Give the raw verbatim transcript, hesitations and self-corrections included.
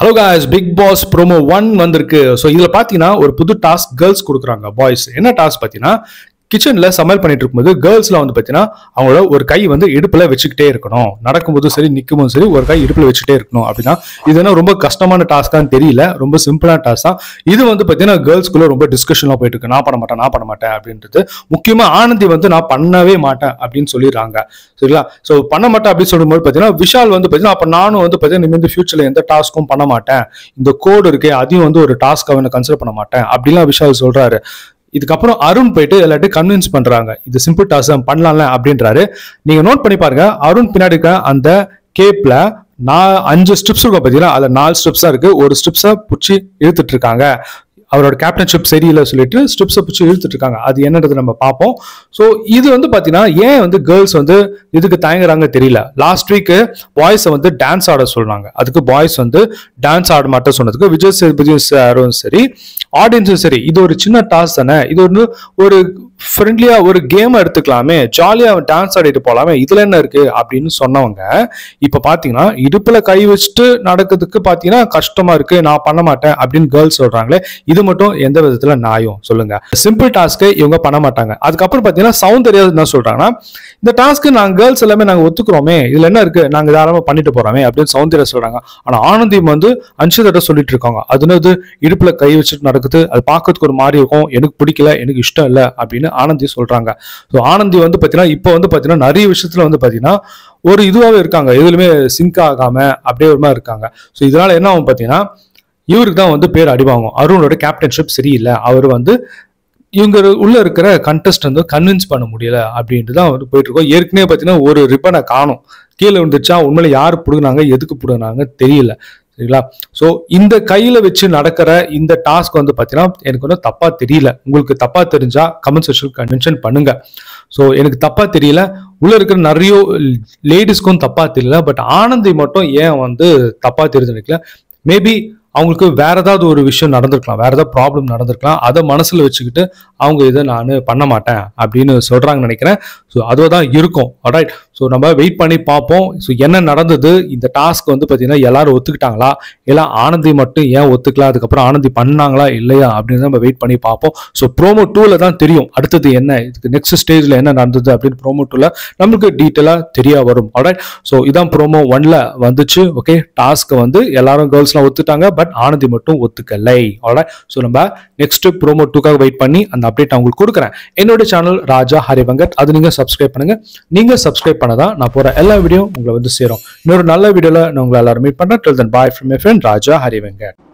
Hello guys, Big Boss promo one வந்திருக்கு. So இதில் பார்த்தீங்கன்னா ஒரு புது டாஸ்க் கேர்ள்ஸ் கொடுக்குறாங்க. பாய்ஸ் என்ன டாஸ்க் பார்த்தீங்கன்னா, கிச்சனில் சமையல் பண்ணிட்டு இருக்கும்போது கேர்ள்ஸ்லாம் வந்து பார்த்தீங்கன்னா அவங்களோட ஒரு கை வந்து இடுப்பில் வச்சுக்கிட்டே இருக்கணும். நடக்கும்போது சரி, நிற்கும்போது சரி, ஒரு கை இடுப்பில் வச்சுக்கிட்டே இருக்கணும். அப்படின்னா இது என்ன ரொம்ப கஷ்டமான டாஸ்க்கான்னு தெரியல, ரொம்ப சிம்பிளான டாஸ்க் தான். இது வந்து பார்த்தீங்கன்னா கேர்ள்ஸ்குள்ள ரொம்ப டிஸ்கஷன்லாம் போயிட்டு இருக்கு. நான் பண்ண மாட்டேன் நான் பண்ண மாட்டேன் அப்படின்றது. முக்கியமாக ஆனந்தி வந்து நான் பண்ணவே மாட்டேன் அப்படின்னு சொல்லிடுறாங்க. சரிங்களா? ஸோ பண்ண மாட்டேன் அப்படின்னு சொல்லும்போது பார்த்தீங்கன்னா விஷால் வந்து பார்த்தீங்கன்னா அப்போ நானும் வந்து பார்த்தீங்கன்னா இனிமேல் ஃபியூச்சரில் எந்த டாஸ்க்கும் பண்ண மாட்டேன், இந்த கோடு இருக்கே அதையும் வந்து ஒரு டாஸ்க்காக நான் கன்சிடர் பண்ண மாட்டேன் அப்படிலாம் விஷால் சொல்றாரு. இதுக்கப்புறம் அருண் போயிட்டு எல்லாத்தையும் கன்வின்ஸ் பண்றாங்க, இது சிம்பிள் டாஸ்க் பண்ணலாம்ல அப்படின்றாரு. நீங்க நோட் பண்ணி பாருங்க, அருண் பின்னாடி இருக்க அந்த கேப்ல நான் அஞ்சு ஸ்டெப்ஸ் இருக்கும் பார்த்தீங்கன்னா, அதுல நாலு ஸ்டெப்ஸா இருக்கு. ஒரு ஸ்டெப்ஸை பிடிச்சி இழுத்துட்டு இருக்காங்க. அவரோட கேப்டன்ஷிப் சரியில்லை சொல்லிட்டு ஸ்டெப்ஸை பிடிச்சி இழுத்துட்டு இருக்காங்க. அது என்னன்றது நம்ம பார்ப்போம். ஸோ இது வந்து பார்த்தீங்கன்னா ஏன் வந்து கேர்ள்ஸ் வந்து இதுக்கு தயங்குறாங்க தெரியல. லாஸ்ட் வீக்கு பாய்ஸை வந்து டான்ஸ் ஆட சொல்றாங்க. அதுக்கு பாய்ஸ் வந்து டான்ஸ் ஆட மாட்டேன் சொன்னதுக்கு விஜய் சேதுபதி சாரும் சரி, ஆடியன்ஸும் சரி, இது ஒரு சின்ன டாஸ்க் தானே, இது ஒன்று ஒரு ஃப்ரெண்ட்லியா ஒரு கேம் எடுத்துக்கலாமே, ஜாலியா டான்ஸ் ஆடிட்டு போலாமே, இதுல என்ன இருக்கு அப்படின்னு சொன்னவங்க இப்ப பாத்தீங்கன்னா இடுப்புல கை வச்சுட்டு நடக்கிறதுக்கு பாத்தீங்கன்னா கஷ்டமா இருக்கு, நான் பண்ண மாட்டேன் அப்படின்னு கேர்ள்ஸ் சொல்றாங்களே, இது மட்டும் எந்த விதத்துல நியாயம் சொல்லுங்க? சிம்பிள் டாஸ்க்கை இவங்க பண்ண மாட்டாங்க. அதுக்கப்புறம் பாத்தீங்கன்னா சௌந்தர்யா என்ன சொல்றாங்கன்னா, இந்த டாஸ்க்கு நாங்க கேர்ள்ஸ் எல்லாமே நாங்க ஒத்துக்கிறோமே, இதுல என்ன இருக்கு, நாங்க தாராளமா பண்ணிட்டு போறோமே அப்படின்னு சௌந்தர்யா சொல்றாங்க. ஆனா ஆனந்தி வந்து அன்ஷிதா சொல்லிட்டு இருக்காங்க, அதுனது இடுப்புல கை வச்சுட்டு நடக்குது, அது பார்க்கறதுக்கு ஒரு மாதிரி இருக்கும், எனக்கு பிடிக்கல, எனக்கு இஷ்டம் இல்லை அப்படின்னு ஆனந்தி சொல்றாங்க. ஸோ ஆனந்தி வந்து பாத்தீங்கன்னா இப்போ வந்து பாத்தீங்கன்னா நிறைய விஷயத்துல வந்து பாத்தீங்கன்னா ஒரு இதுவாகவே இருக்காங்க, எதுலுமே சிங்க் ஆகாம அப்படியே ஒரு மாதிரி இருக்காங்க. ஸோ இதனால என்ன ஆகும் பாத்தீங்கன்னா, இவருக்கு தான் வந்து பேர் அடிவாங்கும். அருணோட கேப்டன்ஷிப் சரியில்லை, அவர் வந்து இவங்க உள்ள இருக்கிற கண்டஸ்ட் வந்து கன்வின்ஸ் பண்ண முடியல அப்படின்ட்டு தான் வந்து போயிட்டு இருக்கோம். ஏற்கனவே பார்த்தீங்கன்னா ஒரு ரிப்பனை காணும், கீழே விழுந்துச்சா, உண்மையில யார் பிடுங்கினாங்க எதுக்கு பிடுங்கினாங்க தெரியல. சரிங்களா? ஸோ இந்த கையில வச்சு நடக்கிற இந்த டாஸ்க் வந்து பார்த்தீங்கன்னா எனக்கு வந்து தப்பா தெரியல. உங்களுக்கு தப்பா தெரிஞ்சா கமெண்ட் செக்ஷன் மென்ஷன் பண்ணுங்க. ஸோ எனக்கு தப்பா தெரியல, உள்ள இருக்கிற நிறைய லேடிஸ்க்கும் தப்பா தெரியல, பட் ஆனந்தி மட்டும் ஏன் வந்து தப்பா தெரிஞ்சு நினைக்கல. மேபி அவங்களுக்கு வேற ஏதாவது ஒரு விஷயம் நடந்திருக்கலாம், வேற ஏதாவது ப்ராப்ளம் நடந்திருக்கலாம், அதை மனசுல வச்சுக்கிட்டு அவங்க இதை நான் பண்ண மாட்டேன் அப்படின்னு சொல்றாங்கன்னு நினைக்கிறேன். ஸோ அதுவாக தான் இருக்கும். ஆல்ரைட், ஸோ நம்ம வெயிட் பண்ணி பார்ப்போம். ஸோ என்ன நடந்தது, இந்த டாஸ்க் வந்து பார்த்தீங்கன்னா எல்லாரும் ஒத்துக்கிட்டாங்களா, இல்லை ஆனந்தி மட்டும் ஏன் ஒத்துக்கலாம், அதுக்கப்புறம் ஆனந்தி பண்ணாங்களா இல்லையா அப்படின்னு நம்ம வெயிட் பண்ணி பார்ப்போம். ஸோ ப்ரோமோ டூல தான் தெரியும் அடுத்தது என்ன, இதுக்கு நெக்ஸ்ட் ஸ்டேஜ்ல என்ன நடந்தது அப்படின்னு ப்ரோமோ டூல நம்மளுக்கு டீட்டெயிலாக தெரிய வரும். ஆல்ரைட், ஸோ இதான் ப்ரோமோ ஒன்ல வந்துச்சு. ஓகே, டாஸ்க் வந்து எல்லாரும் கேர்ள்ஸ்லாம் ஒத்துட்டாங்க, பட் ஆனந்தி மட்டும் ஒத்துக்கலை. ஆல்ரைட், ஸோ நம்ம நெக்ஸ்ட் ப்ரோமோ டூக்காக வெயிட் பண்ணி அந்த அப்டேட் உங்களுக்கு கொடுக்குறேன். என்னோட சேனல் ராஜா ஹரிவங்கட், அது நீங்க சப்ஸ்கிரைப் பண்ணுங்க. நீங்க சப்ஸ்கிரைப் பண்ணதான் நான் போற எல்லா வீடியோ உங்களை வந்து சேரும். இன்னொரு நல்ல வீடியோல நான் உங்களை எல்லாரும் மீட் பண்றேன். Till then, bye from my friend Raja ஹரிவங்கட்.